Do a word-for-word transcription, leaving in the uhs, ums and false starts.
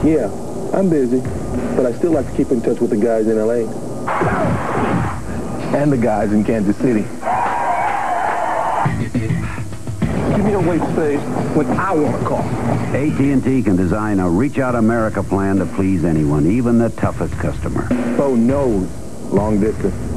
Yeah, I'm busy, but I still like to keep in touch with the guys in L A and the guys in Kansas City. Give me the white space when I want to call. A T and T can design a Reach Out America plan to please anyone, even the toughest customer. Phone knows long distance.